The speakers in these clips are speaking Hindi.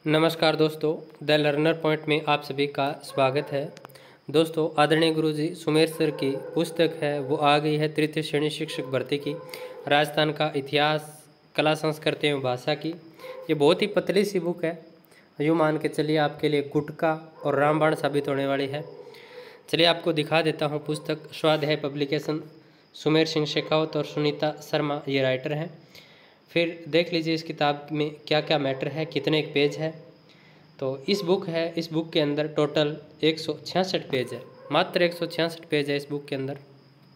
नमस्कार दोस्तों, द लर्नर पॉइंट में आप सभी का स्वागत है। दोस्तों, आदरणीय गुरुजी सुमेर सर की पुस्तक है वो आ गई है तृतीय श्रेणी शिक्षक भर्ती की, राजस्थान का इतिहास, कला, संस्कृति एवं भाषा की। ये बहुत ही पतली सी बुक है, यूँ मान के चलिए आपके लिए गुटका और रामबाण साबित होने वाली है। चलिए आपको दिखा देता हूँ पुस्तक। स्वाध्याय पब्लिकेशन, सुमेर सिंह शेखावत और सुनीता शर्मा ये राइटर हैं। फिर देख लीजिए इस किताब में क्या क्या मैटर है, कितने एक पेज है। तो इस बुक के अंदर टोटल 166 पेज है, मात्र 166 पेज है इस बुक के अंदर,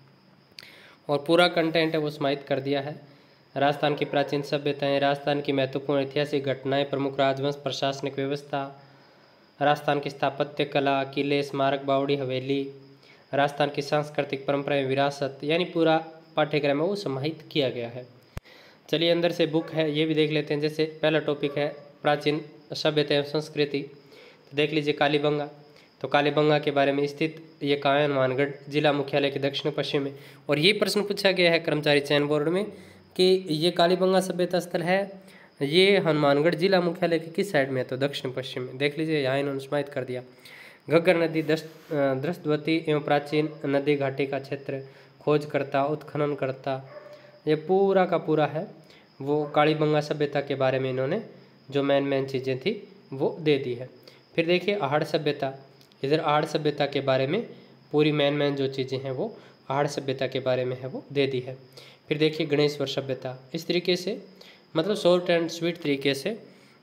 और पूरा कंटेंट है वो समाहित कर दिया है। राजस्थान की प्राचीन सभ्यताएं, राजस्थान की महत्वपूर्ण ऐतिहासिक घटनाएं, प्रमुख राजवंश, प्रशासनिक व्यवस्था, राजस्थान की स्थापत्य कला, किले, स्मारक, बावड़ी, हवेली, राजस्थान की सांस्कृतिक परंपराएं, विरासत, यानी पूरा पाठ्यक्रम है वो समाहित किया गया है। चलिए अंदर से बुक है ये भी देख लेते हैं। जैसे पहला टॉपिक है प्राचीन सभ्यता एवं संस्कृति, तो देख लीजिए कालीबंगा। तो कालीबंगा के बारे में स्थित ये कहाँ है? हनुमानगढ़ जिला मुख्यालय के दक्षिण पश्चिम में। और ये प्रश्न पूछा गया है कर्मचारी चयन बोर्ड में कि ये कालीबंगा सभ्यता स्थल है, ये हनुमानगढ़ जिला मुख्यालय के किस साइड में है? तो दक्षिण पश्चिम में। देख लीजिए यहाँ इन्होंने समाहित कर दिया। घग्गर नदी दृष्टवती एवं प्राचीन नदी घाटी का क्षेत्र, खोजकर्ता, उत्खननकर्ता, ये पूरा का पूरा है वो कालीबंगा सभ्यता के बारे में इन्होंने जो मेन चीज़ें थी वो दे दी है। फिर देखिए आहड़ सभ्यता, इधर आहड़ सभ्यता के बारे में पूरी मेन जो चीज़ें हैं वो आहड़ सभ्यता के बारे में है वो दे दी है। फिर देखिए गणेश्वर सभ्यता, इस तरीके से मतलब शॉर्ट एंड स्वीट तरीके से,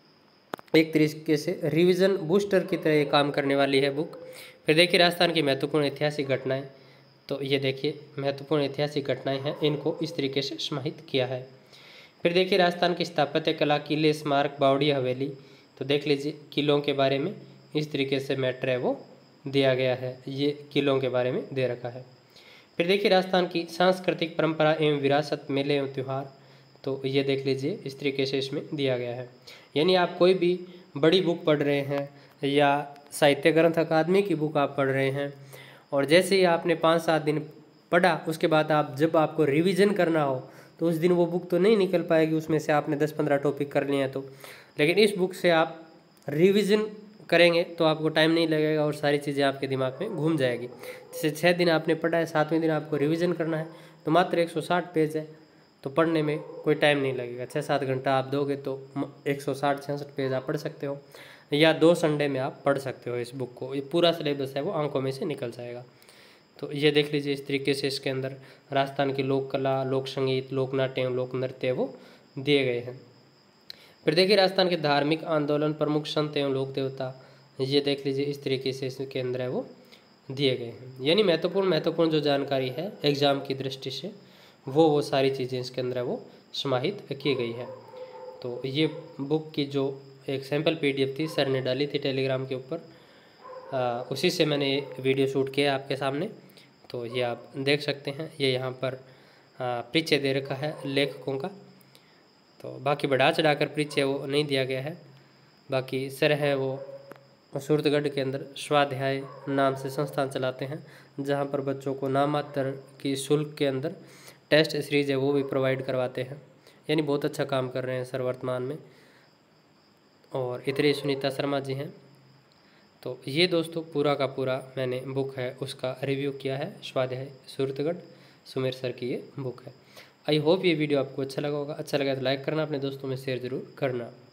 एक तरीके से रिवीजन बूस्टर की तरह ये काम करने वाली है बुक। फिर देखिए राजस्थान की महत्वपूर्ण ऐतिहासिक घटनाएं, तो ये देखिए महत्वपूर्ण ऐतिहासिक घटनाएं हैं, इनको इस तरीके से समाहित किया है। फिर देखिए राजस्थान की स्थापत्य कला, किले, स्मारक, बावड़ी, हवेली, तो देख लीजिए किलों के बारे में इस तरीके से मैटर है वो दिया गया है, ये किलों के बारे में दे रखा है। फिर देखिए राजस्थान की सांस्कृतिक परंपरा एवं विरासत, मेले एवं त्यौहार, तो ये देख लीजिए इस तरीके से इसमें दिया गया है। यानी आप कोई भी बड़ी बुक पढ़ रहे हैं या साहित्य ग्रंथ अकादमी की बुक आप पढ़ रहे हैं, और जैसे ही आपने 5-7 दिन पढ़ा उसके बाद आप जब आपको रिवीजन करना हो तो उस दिन वो बुक तो नहीं निकल पाएगी, उसमें से आपने 10-15 टॉपिक कर लिए हैं तो। लेकिन इस बुक से आप रिवीजन करेंगे तो आपको टाइम नहीं लगेगा और सारी चीज़ें आपके दिमाग में घूम जाएगी। जैसे 6 दिन आपने पढ़ा है, 7वें दिन आपको रिवीजन करना है, तो मात्र 160 पेज है, तो पढ़ने में कोई टाइम नहीं लगेगा। 6-7 घंटा आप दोगे तो 160-66 पेज आप पढ़ सकते हो, या 2 संडे में आप पढ़ सकते हो इस बुक को। ये पूरा सिलेबस है वो आंखों में से निकल जाएगा। तो ये देख लीजिए इस तरीके से इसके अंदर राजस्थान की लोक कला, लोक संगीत, लोक नाट्य एवं लोक नृत्य वो दिए गए हैं। फिर देखिए राजस्थान के धार्मिक आंदोलन, प्रमुख संत एवं लोक देवता, ये देख लीजिए इस तरीके से इसके अंदर है वो दिए गए हैं। यानी महत्वपूर्ण जो जानकारी है एग्जाम की दृष्टि से वो सारी चीज़ें इसके अंदर है वो समाहित की गई है। तो ये बुक की जो एक सैम्पल PDF थी सर ने डाली थी टेलीग्राम के ऊपर, उसी से मैंने वीडियो शूट किया आपके सामने। तो ये आप देख सकते हैं, ये यहाँ पर परिचय दे रखा है लेखकों का, तो बाकी बढ़ा चढ़ाकर परिचय वो नहीं दिया गया है। बाकी सर है वो सूरतगढ़ के अंदर स्वाध्याय नाम से संस्थान चलाते हैं, जहाँ पर बच्चों को नामात्र की शुल्क के अंदर टेस्ट सीरीज है वो भी प्रोवाइड करवाते हैं। यानी बहुत अच्छा काम कर रहे हैं सर वर्तमान में। और इतने सुनीता शर्मा जी हैं। तो ये दोस्तों पूरा का पूरा मैंने बुक है उसका रिव्यू किया है, स्वाध्याय सूरतगढ़ सुमेर सर की ये बुक है। आई होप ये वीडियो आपको अच्छा लगा होगा। अच्छा लगा तो लाइक करना, अपने दोस्तों में शेयर ज़रूर करना।